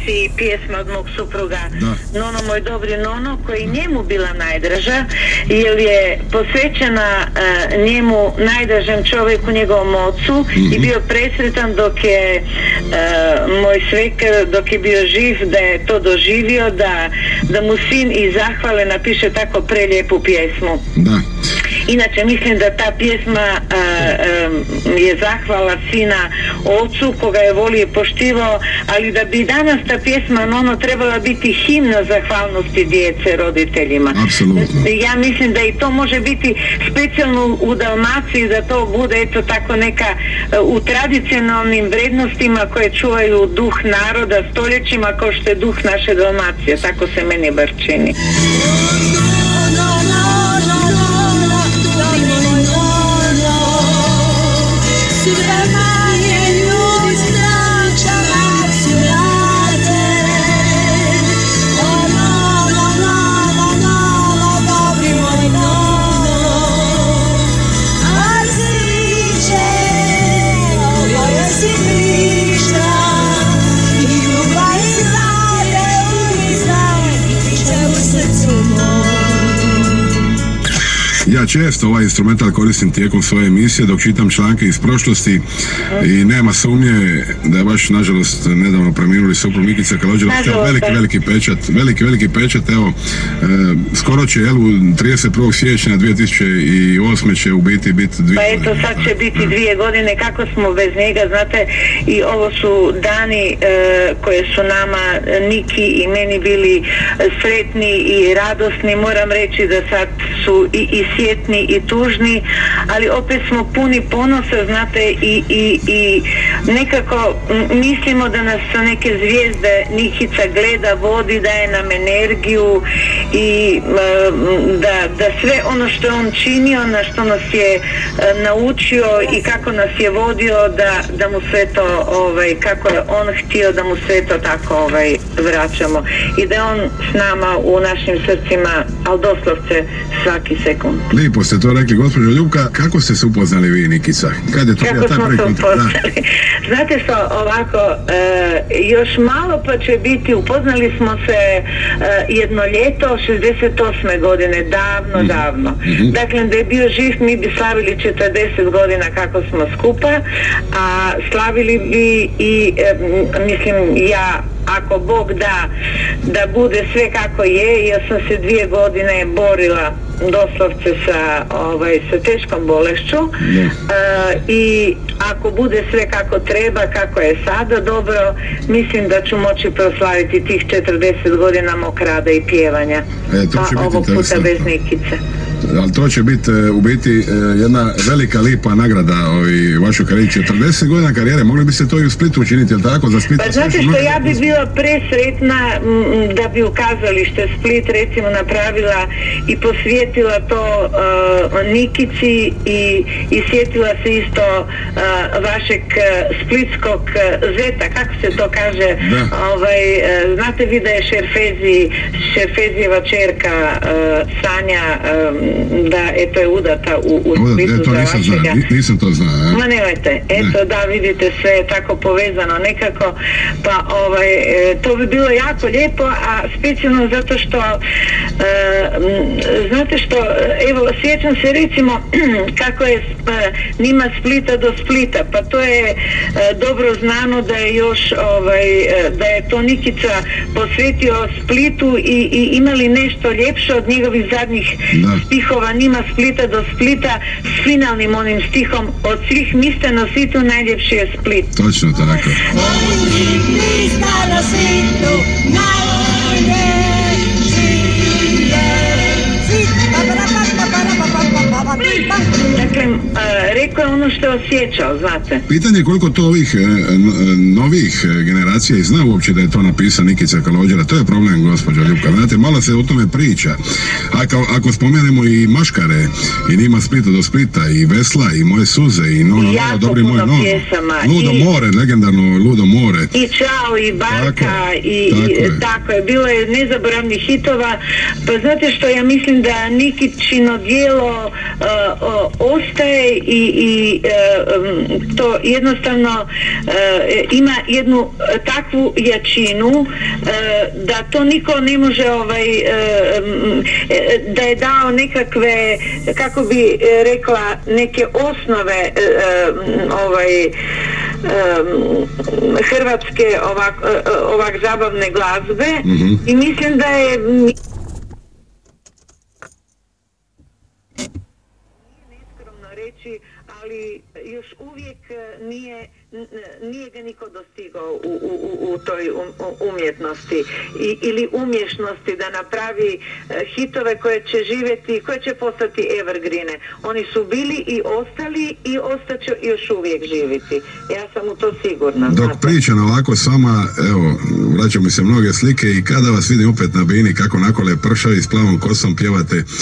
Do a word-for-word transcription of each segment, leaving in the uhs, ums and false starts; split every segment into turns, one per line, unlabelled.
si pjesma od mog supruga da. Nono moj dobri Nono, koji njemu bila najdraža, jer je posvećena uh, njemu, najdražem čovjeku, njegovom ocu, mm-hmm. i bio presretan dok je uh, moj svekar, dok je bio živ, da je to doživio, da, da mu sin iz zahvale napiše tako prelijepu pjesmu. Da. Inače, mislim da ta pjesma uh, um, je zahvala sina ocu, koga je volio i poštivao, ali da bi danas ta pjesma Nono trebala biti himna zahvalnosti djece roditeljima.
Apsolutno.
Ja mislim da i to može biti specijalno u Dalmaciji, da to bude eto tako neka uh, u tradicionalnim vrednostima koje čuvaju duh naroda stoljećima, kao što je duh naše Dalmacije. Tako se meni bar čini.
Ja često ovaj instrumental koristim tijekom svoje emisije dok čitam članke iz prošlosti i nema sumnje da je baš, nažalost, nedavno preminuli suprug Mikica Kalođera, veliki, veliki pečat, veliki, veliki pečat, evo, e, skoro će, jel, trideset prvog siječnja dvije tisuće osme će u biti biti dvije
godine. Pa eto, sad će biti dvije godine, kako smo bez njega, znate, i ovo su dani e, koje su nama, Niki i meni, bili sretni i radosni, moram reći da sad su i, i sjetni i tužni, ali opet smo puni ponosa, znate, i, i, i nekako mislimo da nas sa neke zvijezde Nikica gleda, vodi, daje nam energiju i da, da sve ono što je on činio, na što nas je naučio i kako nas je vodio, da, da mu sve to, ovaj, kako je on htio, da mu sve to tako ovaj, vraćamo i da je on s nama u našim srcima, ali doslovce svaki sekund.
Lijepo ste to rekli, gospođo Ljubka. Kako ste se upoznali vi, Nikica? Kad je to
Kako smo se upoznali? Znate što, ovako, e, još malo pa će biti, upoznali smo se e, jedno ljeto šezdeset osme godine, davno, mm-hmm. davno. Mm-hmm. Dakle, da je bio živ, mi bi slavili četrdeset godina kako smo skupa, a slavili bi i, e, mislim, ja, ako Bog da, da bude sve kako je, ja sam se dvije godine borila doslovce sa, ovaj, sa teškom bolešću yeah. uh, i ako bude sve kako treba, kako je sada dobro, mislim da ću moći proslaviti tih četrdeset godina mog rada i pjevanja,
e,
pa ovog puta bez Nikice.
Ali to će biti u biti jedna velika lipa nagrada ovi, vašoj karijeri, četrdeset godina karijere, mogli bi se to i u Splitu učiniti, jel tako? Za Split,
pa znate što, ja bi bila presretna m, da bi u kazalište Split recimo napravila i posvijetila to uh, Nikici i, i sjetila se isto uh, vašeg uh, splitskog uh, zeta, kako se to kaže, ovaj, uh, znate vi da je Šerfezi, Šerfezijeva čerka uh, Sanja, um, da eto je udata u, u Splitu
e, to
za
nisam
vašega.
Zna, nisam to znao.
Ma nemojte, eto ne. Da vidite sve je tako povezano nekako, pa ovaj, to bi bilo jako lijepo, a specijalno zato što e, znate što, evo sjećam se recimo kako je njima Splita do Splita, pa to je e, dobro znano da je još ovaj, da je to Nikica posvetio Splitu i, i imali nešto ljepše od njegovih zadnjih da. Stihova Nima Splita do Splita s finalnim onim stihom od svih mista na svijetu najljepši je Split.
Točno tako.
Od svih mista na svijetu najljepši je Split.
Dakle, uh, rekao je ono što je osjećao, znate.
Pitanje je koliko to ovih e, novih generacija i zna uopće da je to napisao Nikica Kalođera. To je problem, gospođo Ljubka. Znate, malo se o tome priča. Ako, ako spomenemo i Maškare, i Nima Splita do Splita, i Vesla, i Moje suze, i Nono,
jako
dobri moj Nono. Ludo
i,
more, legendarno Ludo more.
I Čao, i Barka,
tako,
i,
tako,
i
je.
tako je. Bilo je nezaboravnih hitova. Pa znate što, ja mislim da Nikićino djelo uh, uh, ostaje i, i uh, to jednostavno ima jednu takvu jačinu da to niko ne može ovaj, da je dao nekakve, kako bi rekla, neke osnove ovaj hrvatske ovak, ovak zabavne glazbe, mm-hmm. i mislim da je neskromno reći, ali još uvijek nije nije ga niko dostigao u, u, u toj um, umjetnosti I, ili umješnosti da napravi uh, hitove koje će živjeti, koje će postati evergreene. Oni su bili i ostali i ostaće još uvijek živjeti. Ja sam u to sigurna.
Dok znate. Pričam ovako s vama, evo, vraćam mi se mnoge slike i kada vas vidim opet na bini kako nakole pršavi s plavom kosom pjevate uh,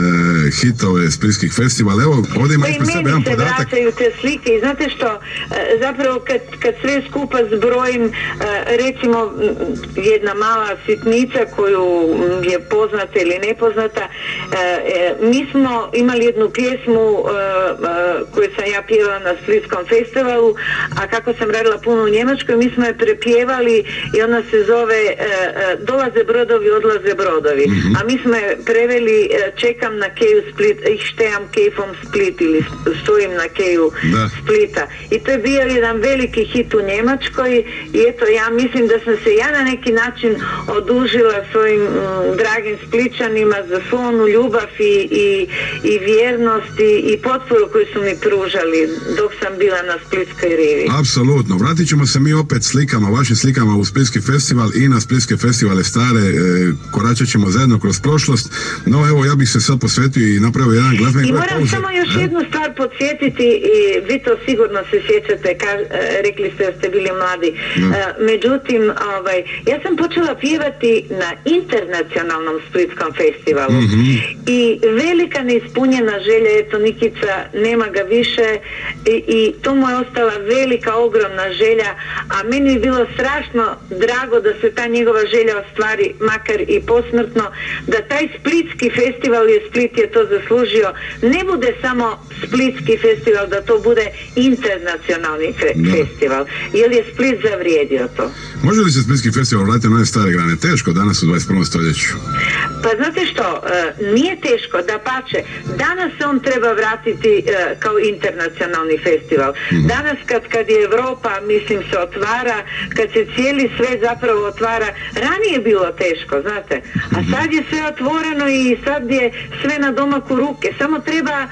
hitove splitskih festivala. Evo, ovdje ima ispred sebe jedan podatak.
Pa i meni se vraćaju te slike i znate što, uh, zapravo kad, kad sve skupa zbrojim, uh, recimo jedna mala sitnica koju je poznata ili nepoznata, uh, uh, mi smo imali jednu pjesmu uh, uh, koju sam ja pjevala na Splitskom festivalu, a kako sam radila puno u Njemačkoj, mi smo je prepjevali i ona se zove uh, uh, Dolaze brodovi, odlaze brodovi, mm-hmm. a mi smo je preveli uh, Čekam na keju Split, Ich steam kejfom Split ili Stojim na keju da. Splita. I to je bio jedan veliki hit u Njemačkoj i eto, ja mislim da sam se ja na neki način odužila svojim m, dragim Spličanima za svu onu ljubav i, i, i vjernost i, i potporu koju su mi pružali dok sam bila na Splitskoj rivi.
Apsolutno. Vratit ćemo se mi opet slikama, vašim slikama u Splitski festival i na Splitske festivale stare, e, koračat ćemo zajedno kroz prošlost, no evo ja bih se sad posvetio i napravio jedan glazbeni.
I moram pauze. Samo još e? jednu stvar podsjetiti i vi to sigurno se sjećate, ka, rekli ste da ste bili mladi. No. Međutim, ovaj, ja sam počela pjevati na internacionalnom Splitskom festivalu, mm-hmm. i velika neispunjena želja, eto Nikica nema ga više i, i to mu je ostala velika, ogromna želja, a meni je bilo strašno drago da se ta njegova želja ostvari, makar i posmrtno, da taj Splitski festival, je Split je to zaslužio, ne bude samo Splitski festival, da to bude internacionalni fe- no. festival, jer je Split zavrijedio to.
Može li se Splitski festival vratiti na one stare grane? Teško danas u dvadeset prvom stoljeću.
Pa znate što, uh, nije teško, da pače, danas se on treba vratiti uh, kao internacionalni festival. Mm-hmm. Danas kad, kad je Europa, mislim, se otvara, kad se cijeli svet zapravo otvara, ranije je bilo teško, znate, a sad je sve otvoreno i sad je sve na domaku ruke, samo treba uh,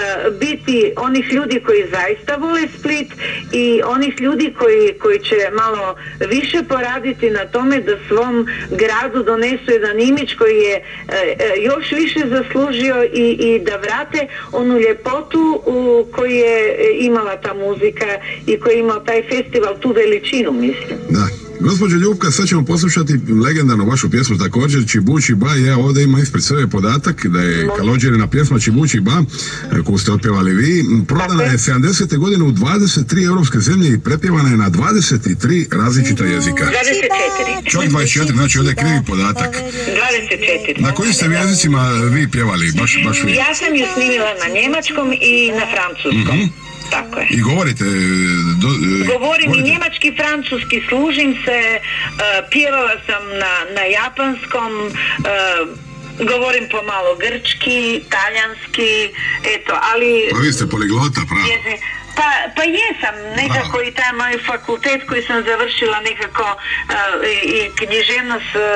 biti onih ljudi koji zaista vole Split i onih ljudi koji, koji će malo više poraditi na tome da svom gradu donesu jedan imidž koji je e, e, još više zaslužio i, i da vrate onu ljepotu u koju je imala ta muzika i koji je imao taj festival, tu veličinu, mislim.
Da. Gospođo Ljupka, sad ćemo poslušati legendarnu vašu pjesmu također, Čibući ba. Ja ovdje imam ispred sebe podatak da je Kalođerina pjesma Čibući ba, koju ste otpjevali vi, prodana je sedamdesete godine u dvadeset tri europske zemlje i prepjevana je na dvadeset tri različita jezika.
dvadeset četiri.
Čak dvadeset četiri, znači ovdje je krivi podatak.
dvadeset četiri.
Na kojim ste jezicima vi pjevali, baš, baš vi?
Ja sam ju snimila na njemačkom i na francuskom. Mm-hmm. Tako je.
I govorite... Do,
Govorim
govorite.
i njemački, francuski, služim se, uh, pjevala sam na, na japanskom, uh, govorim pomalo grčki, talijanski, eto, ali...
Pa vi ste poliglota, pravo.
Je, Pa, pa jesam, nekako Bravo. I taj moj fakultet koji sam završila nekako uh, i književnost uh,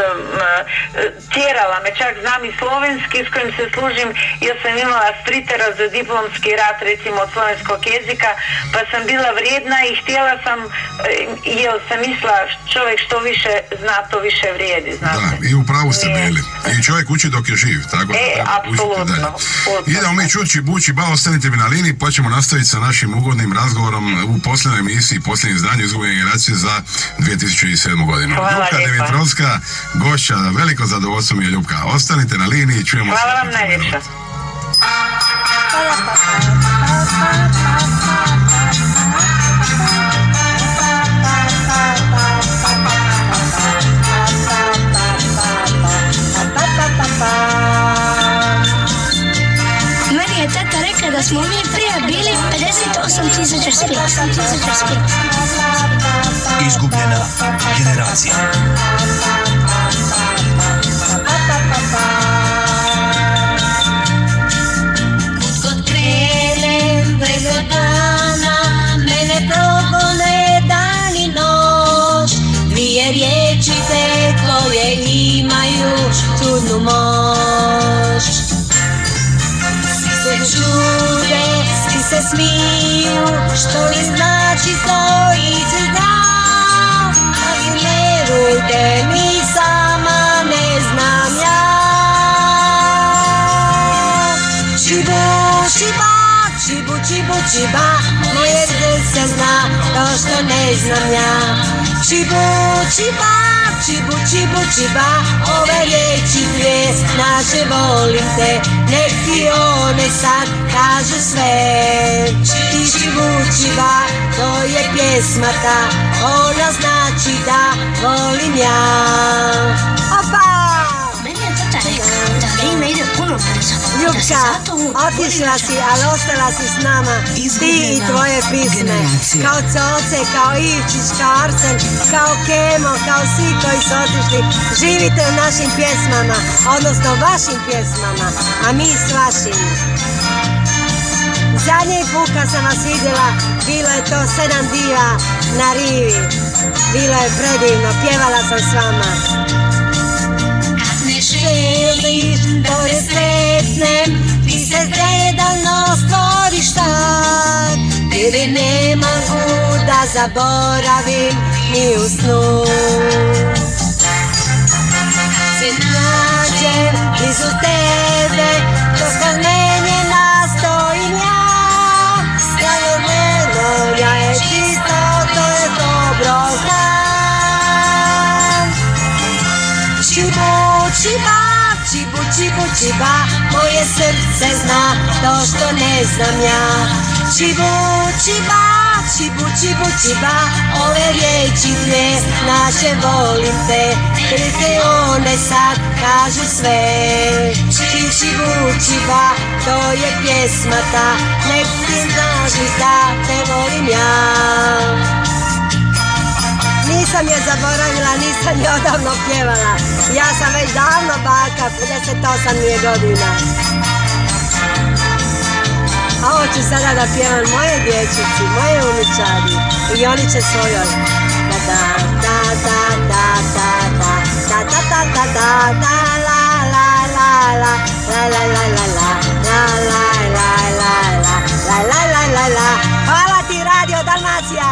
uh, tjerala me, čak znam i slovenski s kojim se služim, jer sam imala stritera za diplomski rad recimo od slovenskog jezika, pa sam bila vrijedna i htjela sam, uh, jer sam mislila čovjek što više zna, to više vrijedi, znate.
Da, i u pravu ste bili. I čovjek uči dok je živ, tako da
e,
treba
apsolutno.
Idemo mi čući Bući ba, ostanite mi na liniji, pa ćemo nastaviti sa našim ugodnim razgovorom u posljednoj emisiji, posljednjem izdanju Izgubljene generacije za dvije tisuće sedmu godinu.
Hvala
Ljupka
lijepa.
Dimitrovska, gošća, veliko zadovoljstvo mi je Ljupka. Ostanite na liniji, čujemo se.
Hvala vam najljepša.
Meni je tata rekla da smo mi prije bili pedeset Izgubljena generacija.
Kod krenem preko dana, mene progone dan i noć. Dvije riječi te koje imaju čudnu moć. Svi se čude, svi se smiju, što li znači to ići znam. Ali verujte mi, sama ne znam ja. Čibu, čiba, čibu, čibu, čiba, moje srce zna to što ne znam ja. Čibu, čiba, čibu, čibu, čiba, ove riječi dvije naše volim te. Nek ti one sad kažu sve. Čibu, čiba, to je pjesma ta, ona znači da volim ja. Opa!
Vrijeme ide puno brzo.
Ljubka, otišla si, ali ostala si s nama, ti i tvoje pisme. Kao Coce, kao Ivčić, kao Arsen, kao Kemo, kao svi koji su otišli. Živite u našim pjesmama, odnosno vašim pjesmama, a mi s vašim. Zadnji put kad sam vas vidjela, bilo je to sedam diva na rivi. Bilo je predivno, pjevala sam s vama. Želiš da te sretnem, ti se dedalno stvoriš tak. Tebe ne mogu da zaboravim ni u snu. Se nađem blizu tebe, dok kad mene nastojim ja. Sjajno meno, ja je čisto, to je dobro znam. Čibu, čiba, čibu, čibu, čiba, moje srce zna to što ne znam ja. Čibu, čiba, čibu, čibu, čiba, ove riječi dvije naše volim te. Jer te one sad kažu sve. Čibu, čiba, to je pjesma ta, nek ti znaš da te volim ja. Nisam je zaboravila, nisam je odavno pjevala. Ja sam već davno baka, pedeset osam mi je godina. A ovo ću sada da pjevam moje dječici, moje unučadi. I oni će svojoj. Da da da da da da da da da da da da la la la la la la la la la la la la la la la la la la. Hvala ti Radio Dalmacija!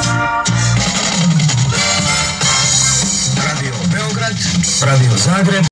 Radio Beograd, Radio Zagreb.